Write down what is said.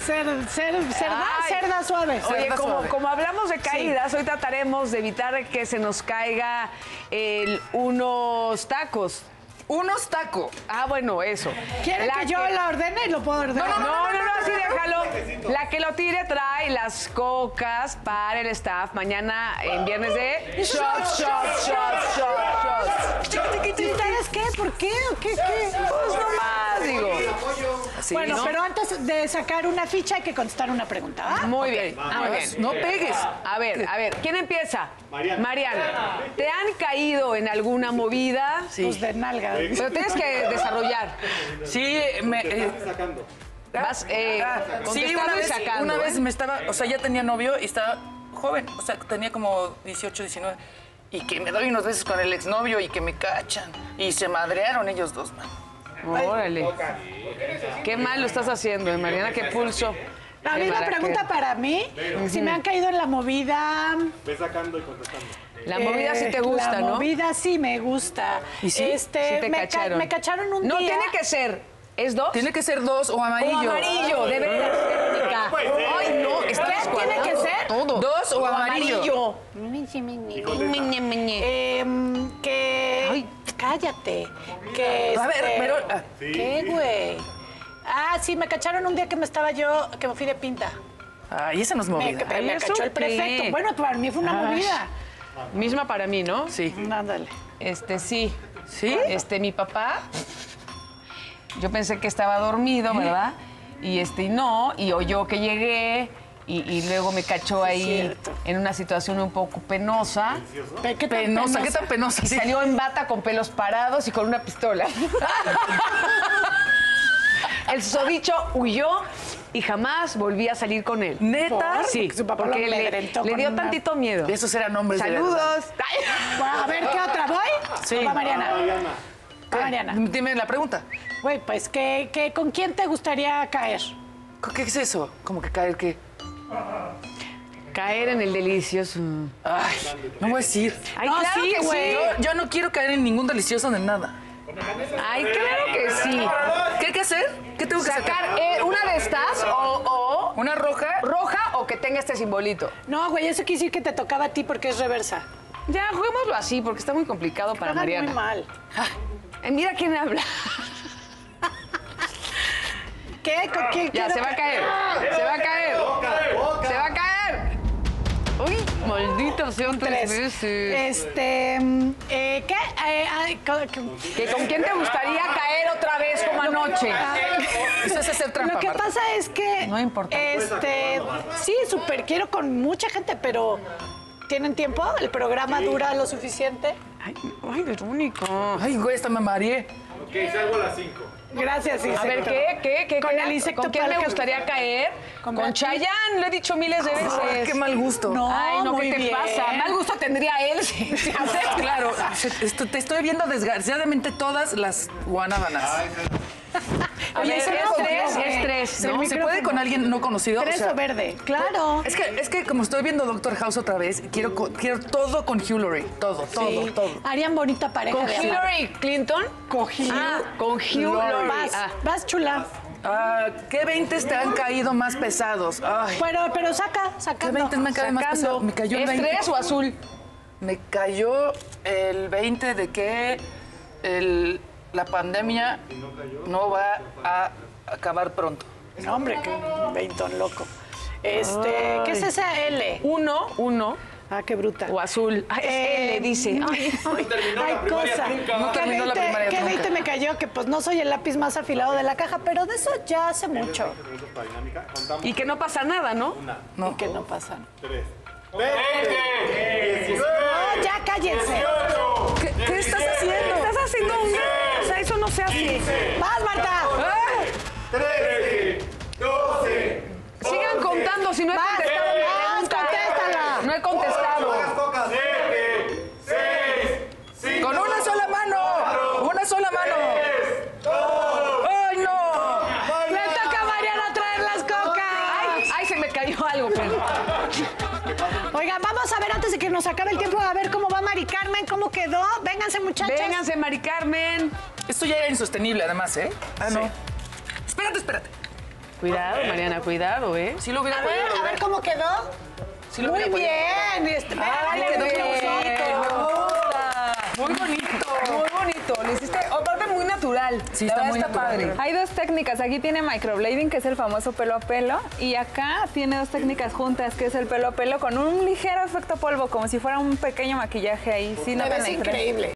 cerda suave. Oye, como hablamos de caídas, hoy trataremos de evitar que se nos caiga unos tacos. Unos tacos. Ah, bueno, eso. ¿Quiere que yo la ordene y lo puedo ordenar? No, así déjalo. La que lo tire trae las cocas para el staff. Mañana en viernes de shots. ¿Ustedes qué? ¿Por qué? ¿O qué? Pues nomás, digo. Así, Bueno, ¿no? pero antes de sacar una ficha hay que contestar una pregunta, ¿va? Muy bien, muy bien. No pegues. A ver, ¿quién empieza? Mariana. ¿Te han caído en alguna movida? Sí. Pues de nalga. Pero tienes que desarrollar. Sí, Vas sí, contestando y sacando. una vez me estaba, o sea, ya tenía novio y estaba joven, o sea, tenía como 18, 19. Y que me doy unos besos con el exnovio y que me cachan. Y se madrearon ellos dos, man. Órale. Qué mal lo estás haciendo, Mariana, qué pulso. La misma pregunta para mí, si me han caído en la movida... Ve sacando y contestando. La movida sí te gusta, la ¿no? La movida sí me gusta. ¿Y sí? Sí te cacharon. Me cacharon un No, día... tiene que ser. ¿Es dos? Tiene que ser dos o amarillo. O amarillo, de veras, Verónica. Ay, no, estás ¿Qué tiene que ser? todo. Dos o amarillo. Que... Ay. Cállate. Que A ver, pero... ¿Qué, güey? Ah, sí, me cacharon un día que me fui de pinta. Ay, esa no es movida. Me ¿Eso cachó el qué? prefecto. Bueno, para mí fue una movida. Misma para mí, ¿no? Sí. Ándale. Sí. ¿Sí? Mi papá, yo pensé que estaba dormido, ¿verdad? Y no, y oyó que llegué y luego me cachó ahí cierto. en una situación un poco penosa. ¿Qué tan Penosa, ¿qué tan penosa? Y Sí. salió en bata con pelos parados y con una pistola. El susodicho huyó y jamás volví a salir con él. ¿Neta? Sí, Su papá porque lo amedrentó le con dio una- tantito miedo. Esos eran hombres de verdad. Saludos. Bueno, a ver, ¿qué otra? ¿Voy? Sí. Va Mariana. Va Mariana. Dime la pregunta. Güey, pues, ¿con quién te gustaría caer? ¿Qué es eso? ¿Cómo que caer qué? Caer en el delicioso. Ay, no voy a decir. Ay, No, claro sí, que güey. sí. Yo no quiero caer en ningún delicioso de nada. Ay, claro que sí. ¿Qué hay que hacer? ¿Qué tengo que sacar? Sacar una de estas o ¿Una roja? roja o que tenga este simbolito. No, güey, eso quiere decir que te tocaba a ti porque es reversa. Ya, juguémoslo así porque está muy complicado para Juegan Mariana. muy mal. Mira quién habla. ¿Qué? ¿Con quién? Ya, quiero se va a que- caer. Se va a caer. Se va a caer. Uy, maldita sean tres veces. ¿Qué? ¿Que ¿Con quién te gustaría caer otra vez como anoche? Eso es hacer trampa, Lo que Marta. pasa es que... No importa. Sí, súper quiero con mucha gente, pero... ¿Tienen tiempo? ¿El programa dura lo suficiente? Ay, Verónica. Ay, güey, esta me mareé. Ok, salgo a las 5. Gracias, A ver, ¿qué? Con el insecto ¿Con quién me para- gustaría caer? Con Con Brad Pitt. Chayanne, lo he dicho miles de veces. Ay, qué mal gusto. No, Ay, no, muy ¿qué te bien. pasa? Mal gusto tendría él. Sí, Claro, te estoy viendo desgraciadamente todas las guanábanas. Oye, es ese no, tres, güey. es tres, El ¿no? ¿Se puede con alguien no conocido? Tres O sea, o verde, claro. Es que como estoy viendo Doctor House otra vez, quiero todo con Hillary. Todo. Harían bonita pareja ¿Con de amor. Hillary Clinton? Con Hillary. Ah, con Hillary. Vas, Ah. vas, chula. Ah, ¿qué 20 te han caído más pesados? Ay, Pero ¿qué sacando. 20 me han caído más Sacando. pesados? Me cayó el ¿Es 20. tres o azul? Me cayó el 20 de que la pandemia no va a acabar pronto. No, hombre, qué veintón loco. ¿Qué es esa L? Uno Ah, qué bruta. o azul. Ay, es L, dice. Ay, Hay cosa. No terminó la primaria ¿Qué nunca. 20 me cayó? Que pues no soy el lápiz más afilado de la caja, pero de eso ya hace mucho. y que no pasa nada, ¿no? No. Y que no pasa. 3. No, ya cállense. ¿Qué estás haciendo? Estás haciendo o sea, eso no se hace. ¡Vas, Marta! 13, 12. Sigan contando si no he Vas, contestado mi vas, pregunta. contéstala. No he contestado. 7, 6, 5. ¡Con una sola mano! ¡Una sola mano! ¡Ay, no! Le toca a Mariana traer las cocas. Ay, se me cayó algo, pero. Oigan, vamos a ver antes de que nos acabe el tiempo, a ver cómo va Mari Carmen, cómo quedó. Vénganse, muchachas. Vénganse, Mari Carmen. Esto ya era insostenible, además, ¿eh? Ah, no. Espérate. Cuidado, Mariana, cuidado, ¿eh? Sí lo hubiera A ver, podido a ver ver. cómo quedó. Sí lo Muy hubiera podido bien. Ay, quedó qué bien. Muy bonito. Muy bonito. Lo hiciste, aparte, muy natural. Sí, La está verdad muy natural. padre. Hay dos técnicas. Aquí tiene microblading, que es el famoso pelo a pelo. Y acá tiene dos técnicas juntas, que es el pelo a pelo con un ligero efecto polvo, como si fuera un pequeño maquillaje ahí. Sí, Te notan ves la diferencia. increíble.